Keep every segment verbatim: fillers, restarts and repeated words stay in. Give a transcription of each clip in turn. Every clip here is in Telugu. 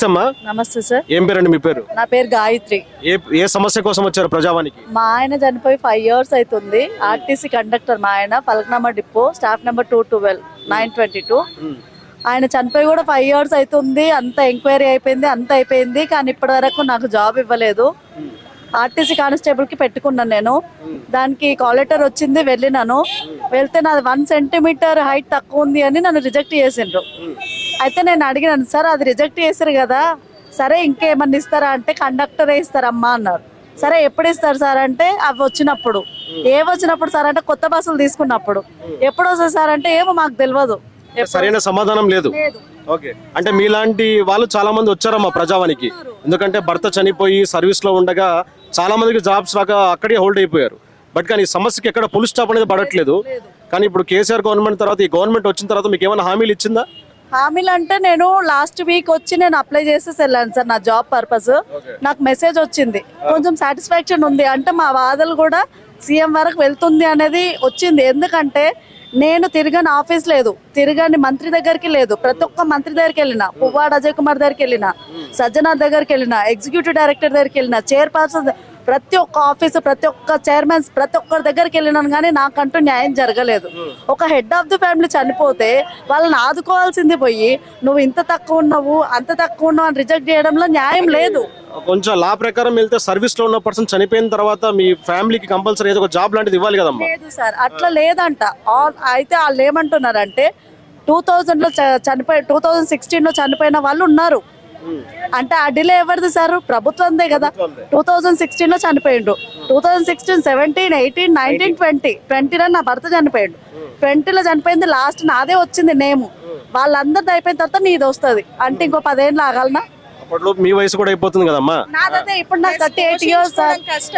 నమస్తే అమ్మా. నమస్తే సార్. ఏం పేరండి మీ పేరు? నా పేరు గాయత్రి. ఏ ఏ సమస్య కోసం వచ్చారు ప్రజావానికి? మా ఆయన చనిపోయి ఫైవ్ ఇయర్స్ అవుతుంది. ఆర్టీసీ కండక్టర్ మా ఆయన, Falaknuma depot, staff number two twelve nine twenty two. ఆయన చనిపోయి కూడా ఫైవ్ ఇయర్స్ అవుతుంది. అంత ఎంక్వైరీ అయిపోయింది, అంత అయిపోయింది, కానీ ఇప్పటి వరకు నాకు జాబ్ ఇవ్వలేదు. ఆర్టీసీ కానిస్టేబుల్ కి పెట్టుకున్నాను నేను. దానికి కాల్ లెటర్ వచ్చింది, వెళ్ళినాను. వెళ్తే నాది వన్ సెంటీమీటర్ హైట్ తక్కువ ఉంది అని నన్ను రిజెక్ట్ చేసిండ్రు. అయితే నేను అడిగినాను, సార్ అది రిజెక్ట్ చేశారు కదా, సరే ఇంకేమన్నా ఇస్తారా అంటే కండక్టరే ఇస్తారమ్మా అన్నారు. సరే ఎప్పుడు ఇస్తారు సార్ అంటే అవి వచ్చినప్పుడు. ఏవి వచ్చినప్పుడు సార్ అంటే కొత్త బస్సులు తీసుకున్నప్పుడు. ఎప్పుడు వస్తుంది సార్ అంటే ఏమో మాకు తెలియదు. సరైన సమాధానం లేదు. ఓకే, అంటే మీలాంటి వాళ్ళు చాలా మంది వచ్చారమ్మా ప్రజావానికి. ఎందుకంటే భర్త చనిపోయి సర్వీస్ లో ఉండగా చాలా మందికి జాబ్స్ రాక అక్కడే హోల్డ్ అయిపోయారు. బట్ కానీ ఈ సమస్యకి ఎక్కడ ఫుల్ స్టాప్ అనేది పడట్లేదు. కానీ ఇప్పుడు కేసీఆర్ గవర్నమెంట్ తర్వాత ఈ గవర్నమెంట్ వచ్చిన తర్వాత మీకు ఏమైనా హామీలు ఇచ్చిందా? హామీలు అంటే నేను లాస్ట్ వీక్ వచ్చి నేను అప్లై చేసేసి వెళ్ళాను సార్ నా జాబ్ పర్పస్. నాకు మెసేజ్ వచ్చింది, కొంచెం సాటిస్ఫాక్షన్ ఉంది. అంటే మా వాదలు కూడా సీఎం వరకు వెళ్తుంది అనేది వచ్చింది. ఎందుకంటే నేను తిరగని ఆఫీస్ లేదు, తిరగని మంత్రి దగ్గరికి లేదు. ప్రతి ఒక్క మంత్రి దగ్గరికి వెళ్ళిన, పువ్వాడ అజయ్ కుమార్ దగ్గరికి వెళ్ళిన, సజ్జనాథ్ దగ్గరికి వెళ్ళిన, ఎగ్జిక్యూటివ్ డైరెక్టర్ దగ్గరికి వెళ్ళిన, చైర్పర్సన్, ప్రతి ఒక్క ఆఫీసు, ప్రతి ఒక్క చైర్మన్స్, ప్రతి ఒక్కరి దగ్గరికి వెళ్ళినాను, కానీ నాకంటూ న్యాయం జరగలేదు. ఒక హెడ్ ఆఫ్ ది ఫ్యామిలీ చనిపోతే వాళ్ళని ఆదుకోవాల్సింది పోయి నువ్వు ఇంత తక్కువ ఉన్నావు, అంత తక్కువ ఉన్నావు అని రిజెక్ట్ చేయడంలో న్యాయం లేదు. కొంచెం లా ప్రకారం వెళ్తే సర్వీస్ లో ఉన్న పర్సన్ చనిపోయిన తర్వాత మీ ఫ్యామిలీకి కంపల్సరీ ఏదో ఒక జాబ్ లాంటిది ఇవ్వాలి కదమ్మా. లేదు సార్, అట్లా లేదంట. అయితే వాళ్ళు ఏమంటున్నారంటే టూ థౌజండ్ లో చనిపోయి టూ థౌజండ్ సిక్స్టీన్ లో చనిపోయిన వాళ్ళు ఉన్నారు. అంటే ఆ డిలే ఎవరిది సార్? ప్రభుత్వందే కదా. టూ థౌజండ్ సిక్స్టీన్ లో చనిపోయిండు. Two thousand sixteen seventeen eighteen nineteen twenty ట్వంటీలో నా భర్త చనిపోయాడు. ట్వంటీలో చనిపోయింది, లాస్ట్ నాదే వచ్చింది నేము. వాళ్ళందరిది అయిపోయిన తర్వాత నీది వస్తుంది అంటే ఇంకో పదేళ్ళు ఆగాలనా? మీ వయసు కూడా అయిపోతుంది కదమ్మా. నాదైతే ఇప్పుడు నాకు థర్టీ ఎయిట్ ఇయర్స్ సార్.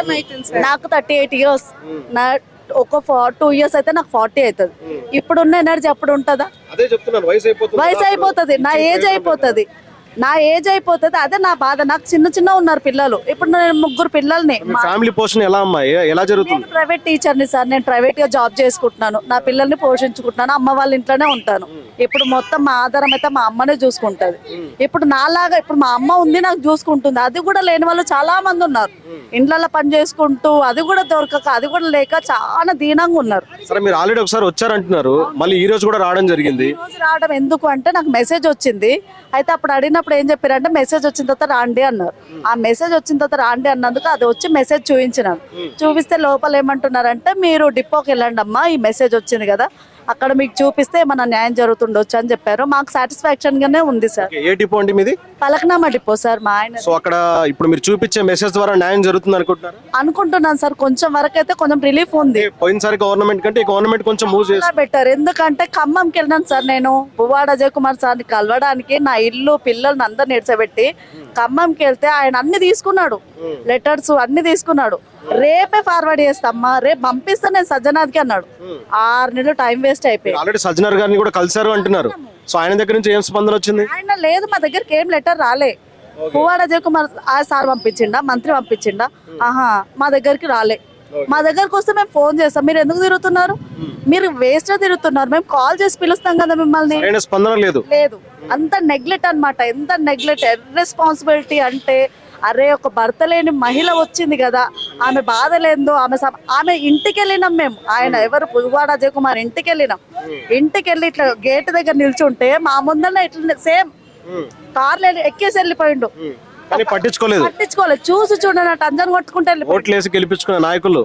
నాకు థర్టీ ఎయిట్ ఇయర్స్ నా ఒక టూ ఇయర్స్ అయితే నాకు ఫార్టీ అవుతుంది. ఇప్పుడున్న ఎనర్జీ అప్పుడు ఉంటుందా? వయసు అయిపోతుంది, నా ఏజ్ అయిపోతుంది, నా ఏజ్ అయిపోతుంది. అదే నా బాధ. నాకు చిన్న చిన్న ఉన్నారు పిల్లలు. ఇప్పుడు నేను ముగ్గురు పిల్లల్ని. ఫ్యామిలీ పోషణ ఎలా అమ్మా, ఎలా జరుగుతుంది? ప్రైవేట్ టీచర్ని సార్, నేను ప్రైవేట్ గా జాబ్ చేసుకుంటున్నాను. నా పిల్లల్ని పోషించుకుంటున్నాను. అమ్మ వాళ్ళ ఇంట్లోనే ఉంటాను. ఇప్పుడు మొత్తం మా ఆధారం అయితే మా అమ్మనే చూసుకుంటది. ఇప్పుడు నాలాగా ఇప్పుడు మా అమ్మ ఉంది, నాకు చూసుకుంటుంది. అది కూడా లేని వాళ్ళు చాలా మంది ఉన్నారు. ఇండ్లలో పని చేసుకుంటూ అది కూడా దొరకక, అది కూడా లేక చాలా దీనంగా ఉన్నారు. సరే, మీరు ఆల్రెడీ ఒకసారి వచ్చారంటున్నారు, మళ్ళీ ఈ రోజు కూడా రావడం జరిగింది. ఈ రోజు రావడం ఎందుకు అంటే నాకు మెసేజ్ వచ్చింది. అయితే అప్పుడు అడిగినప్పుడు ఏం చెప్పారంటే మెసేజ్ వచ్చిన తర్వాత రాండి అన్నారు. ఆ మెసేజ్ వచ్చిన తర్వాత రాండి అన్నందుకు అది వచ్చి మెసేజ్ చూపించినాను. చూపిస్తే లోపల ఏమంటున్నారంటే మీరు డిపోకి వెళ్ళండి అమ్మా, ఈ మెసేజ్ వచ్చింది కదా, అక్కడ మీకు చూపిస్తే మన న్యాయం జరుగుతుండొచ్చు అని చెప్పారు. మాకు సాటిస్ఫాక్షన్ గానే ఉంది సార్. ఏ డిపో అండి మీది? పలకనామా డిపో సార్ మా ఆయన. సో అక్కడ ఇప్పుడు మీరు చూపించే మెసేజ్ ద్వారా న్యాయం జరుగుతుంది అనుకుంటున్నారు? అనుకుంటున్నాను సార్. కొంచెం వరకు అయితే కొంచెం రిలీఫ్ ఉంది. పోయినసారి గవర్నమెంట్ కంటే గవర్నమెంట్ కొంచెం మూవ్ చేసి బెటర్. ఎందుకంటే ఖమ్మంకి వెళ్ళినాను సార్ నేను. పువ్వాడ అజయ్ కుమార్ సార్ని కలవడానికి నా ఇల్లు పిల్లల్ని అందరిని నిడిచబెట్టి ఖమ్మంకి వెళ్తే ఆయన అన్ని తీసుకున్నాడు, లెటర్స్ అన్ని తీసుకున్నాడు. రేపే ఫార్వర్డ్ చేస్తామ్మా, రేపు పంపిస్తా నేను సజ్జనాథ్కి అన్నాడు. ఆరు నెలలు టైం వేస్ట్ అయిపోయింది. ఆల్రెడీ సజ్జనార్ గారిని కూడా కలిసారు అంటున్నారు. సో ఆయన దగ్గర నుంచి ఏం స్పందన వచ్చింది? ఆయన లేదు, మా దగ్గరికి ఏం లెటర్ రాలే. పువ్వాడ అజయ్ కుమార్ ఆ సార్ పంపించిండా, మంత్రి పంపించిండా? ఆహా, మా దగ్గరికి రాలే. మా దగ్గరకు వస్తే మేము ఫోన్ చేస్తాం. మీరు ఎందుకు తిరుగుతున్నారు? మీరు వేస్ట్ గా తిరుగుతున్నారు. మేము కాల్ చేసి పిలుస్తాం కదా మిమ్మల్ని. స్పందన లేదు. లేదు, అంత నెగ్లెక్ట్ అనమాట. ఎంత నెగ్లెక్ట్, ఇర్రెస్పాన్సిబిలిటీ అంటే అరే ఒక భర్త లేని మహిళ వచ్చింది కదా, ఆమె బాధ లేదో, ఆమె ఆమె ఇంటికి వెళ్ళినాం మేము. ఆయన ఎవరు పువ్వాడ అజయ్ కుమార్ ఇంటికి వెళ్ళినాం. ఇంటికి వెళ్ళి ఇట్లా గేట్ దగ్గర నిల్చుంటే మా ముందర ఇట్లా సేమ్ కార్లు ఎక్కేసి వెళ్ళిపోయిండు. పట్టించుకోలేదు పట్టించుకోలేదు చూసి చూడనట్టు అందరం కొట్టుకుంటే గెలిపించుకున్న నాయకులు.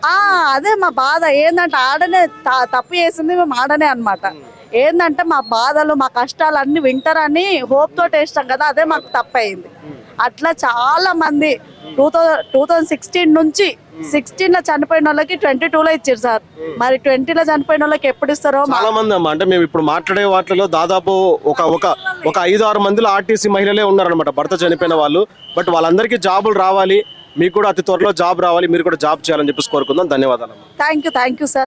అదే మా బాధ. ఏంటంటే ఆడనే తప్పు చేసింది మేము ఆడనే అనమాట. ఏంటంటే మా బాధలు మా కష్టాలు అన్ని వింటారని హోప్ తోటి వేస్తాం కదా, అదే మాకు తప్పయింది. అట్లా చాలా మంది two thousand two thousand sixteen నుంచి సిక్స్టీన్ లో చనిపోయిన వాళ్ళకి ట్వంటీ టూ లో ఇచ్చారు సార్. మరి ట్వంటీలో చనిపోయిన వాళ్ళకి ఎప్పుడు ఇస్తారో. చాలా మంది అమ్మా, అంటే మేము ఇప్పుడు మాట్లాడే వాటిలో దాదాపు ఒక ఒక ఒక ఐదు ఆరు మందిలో ఆర్టీసీ మహిళలే ఉన్నారనమాట భర్త చనిపోయిన వాళ్ళు. బట్ వాళ్ళందరికీ జాబులు రావాలి, మీకు కూడా అతి త్వరలో జాబ్ రావాలి, మీరు కూడా జాబ్ చేయాలని చెప్పేసి కోరుకుందాం. ధన్యవాదాలు. Thank you thank you sir.